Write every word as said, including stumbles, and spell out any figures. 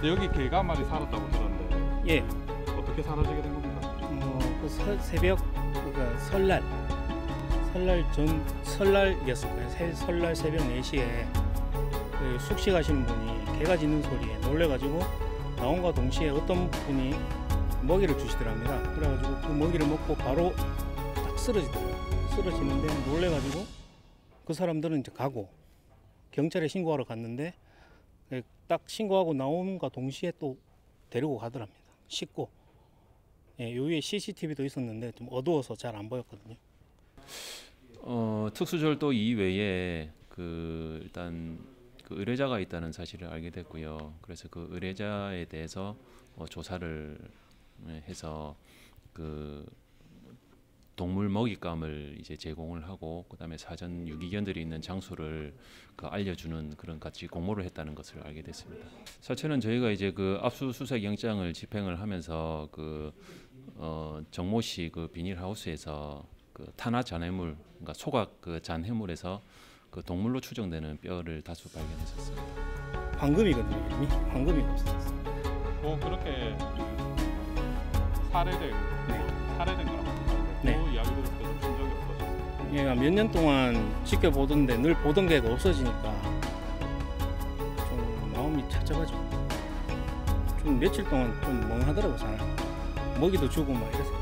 여기 개가 한 마리 살았다고 들었는데 예, 어떻게 사라지게 된 겁니까? 어, 그 서, 새벽 그러니까 설날 설날 전 설날이었을 거예요. 새, 설날 새벽 네 시에 그 숙식하시는 분이 개가 짖는 소리에 놀래가지고 나온과 동시에 어떤 분이 먹이를 주시더랍니다. 그래가지고 그 먹이를 먹고 바로 딱 쓰러지더라고요. 쓰러지는데 놀래가지고 그 사람들은 이제 가고 경찰에 신고하러 갔는데 딱 신고하고 나온과 동시에 또 데리고 가더랍니다. 씻고. 예, 요 위에 씨씨티비도 있었는데 좀 어두워서 잘 안 보였거든요. 어, 특수절도 이외에 그 일단 그 의뢰자가 있다는 사실을 알게 됐고요. 그래서 그 의뢰자에 대해서 어, 조사를 해서 그 동물 먹잇감을 이제 제공을 하고 그다음에 사전 유기견들이 있는 장소를 그 알려주는 그런 같이 공모를 했다는 것을 알게 됐습니다. 사실은 저희가 이제 그 압수수색 영장을 집행을 하면서 그 어, 정모 씨 그 비닐하우스에서 그 탄화 잔해물, 그러니까 소각 그 잔해물에서 그 동물로 추정되는 뼈를 다수 발견했었습니다. 황금이거든요. 이름이 황금이 없었어요. 뭐 그렇게 살해된 살해된 거라고 하는데 네. 그 이야기 들었을 때 좀 충격이 어떠셨어요? 얘가 몇 년 동안 지켜보던데 늘 보던 개가 없어지니까 좀 마음이 착잡하죠. 좀 며칠 동안 좀 멍하더라고 사람. 먹이도 주고 막 이래서.